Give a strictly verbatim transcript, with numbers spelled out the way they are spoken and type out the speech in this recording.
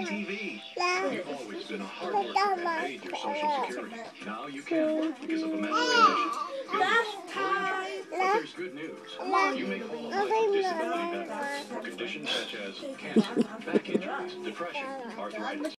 T V. You've always been a hard worker and made your Social Security. Now you can't work because of a medical condition. But there's good news. You may qualify for disability benefits for conditions such as cancer, back injuries, depression, arthritis.